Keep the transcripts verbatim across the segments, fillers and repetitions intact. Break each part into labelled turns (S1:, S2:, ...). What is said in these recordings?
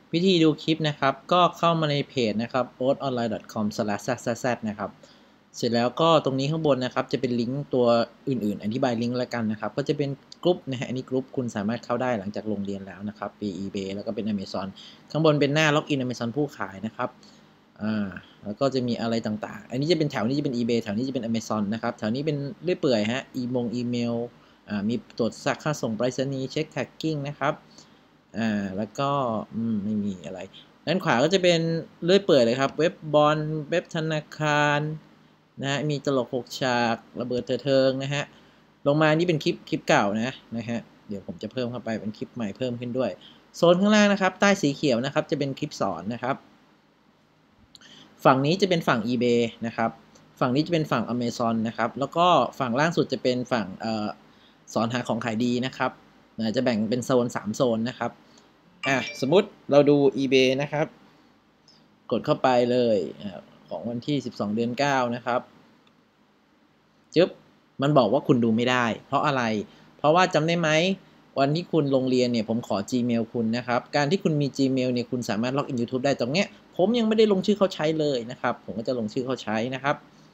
S1: วิธีดูคลิปนะครับก็เข้ามาในเพจนะครับ โอ๊ตออนไลน์ ดอท คอม สแลช แซด แซด แซด นะครับเสร็จแล้วก็ตรงนี้ข้างบนนะครับจะเป็นลิงก์ตัวอื่นๆอธิบายลิงก์แล้วกันนะครับก็จะเป็นกลุ่มนะฮะอันนี้กลุ่มคุณสามารถเข้าได้หลังจากลงเรียนแล้วนะครับเป็น eBay แล้วก็เป็น Amazon ข้างบนเป็นหน้าล็อกอิน Amazon ผู้ขายนะครับอ่าแล้วก็จะมีอะไรต่างๆอันนี้จะเป็นแถวนี้จะเป็น eBay แถวนี้จะเป็น Amazon นะครับแถวนี้เป็นเรื่อยเปื่อยฮะอีมงอีเมลอ่ามีตรวจค่าส่งไปรษณีย์เช็คแท็กกิ้งนะครับอ่าแล้วก็อืมไม่มีอะไรด้านขวาก็จะเป็นเลื่อยเปื่อยเลยครับเว็บบอลเว็บธนาคารนะฮะมีตลกหกฉากระเบิดเถิดเทิงนะฮะลงมานี่เป็นคลิปคลิปเก่านะนะฮะเดี๋ยวผมจะเพิ่มเข้าไปเป็นคลิปใหม่เพิ่มขึ้นด้วยโซนข้างล่างนะครับใต้สีเขียวนะครับจะเป็นคลิปสอนนะครับฝั่งนี้จะเป็นฝั่ง eBay นะครับฝั่งนี้จะเป็นฝั่ง Amazon นะครับแล้วก็ฝั่งล่างสุดจะเป็นฝั่งเอ่อสอนหาของขายดีนะครับจะแบ่งเป็นโซนสามโซนนะครับอ่ะสมมุติเราดู eBay นะครับกดเข้าไปเลยของวันที่สิบสองเดือนเก้านะครับจึ๊บมันบอกว่าคุณดูไม่ได้เพราะอะไรเพราะว่าจำได้ไหมวันที่คุณลงเรียนเนี่ยผมขอ Gmail คุณนะครับการที่คุณมี Gmail เนี่ยคุณสามารถล็อกอิน YouTube ได้ตรงเนี้ยผมยังไม่ได้ลงชื่อเขาใช้เลยนะครับผมก็จะลงชื่อเขาใช้นะครับ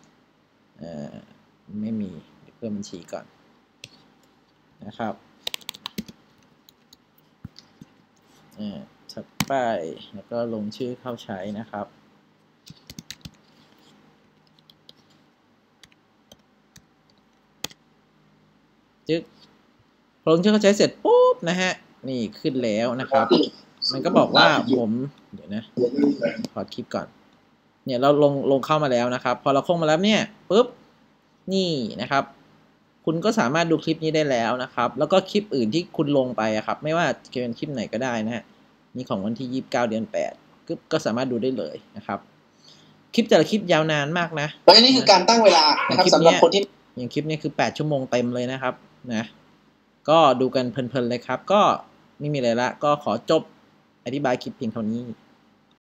S1: ไม่มีเพิ่มบัญชีก่อนนะครับถัดไปแล้วก็ลงชื่อเข้าใช้นะครับจึ๊กลงชื่อเข้าใช้เสร็จปุ๊บนะฮะนี่ขึ้นแล้วนะครับมันก็บอกว่าผมเดี๋ยวนะขอคลิปก่อนเนี่ยเราลงลงเข้ามาแล้วนะครับพอเราเข้ามาแล้วเนี่ยปุ๊บนี่นะครับคุณก็สามารถดูคลิปนี้ได้แล้วนะครับแล้วก็คลิปอื่นที่คุณลงไปอะครับไม่ว่าจะเป็นคลิปไหนก็ได้นะฮะนี่ของวันที่ยี่สิบเก้าเดือนแปดก็สามารถดูได้เลยนะครับคลิปแต่ละคลิปยาวนานมากนะ
S2: และนี่คือการตั้งเวลานะครับสำหรับคนที่
S1: อย่างคลิปนี้คือแปดชั่วโมงเต็มเลยนะครับนะก็ดูกันเพลินๆเลยครับก็ไม่มีอะไรละก็ขอจบอธิบายคลิปเพียงเท่านี้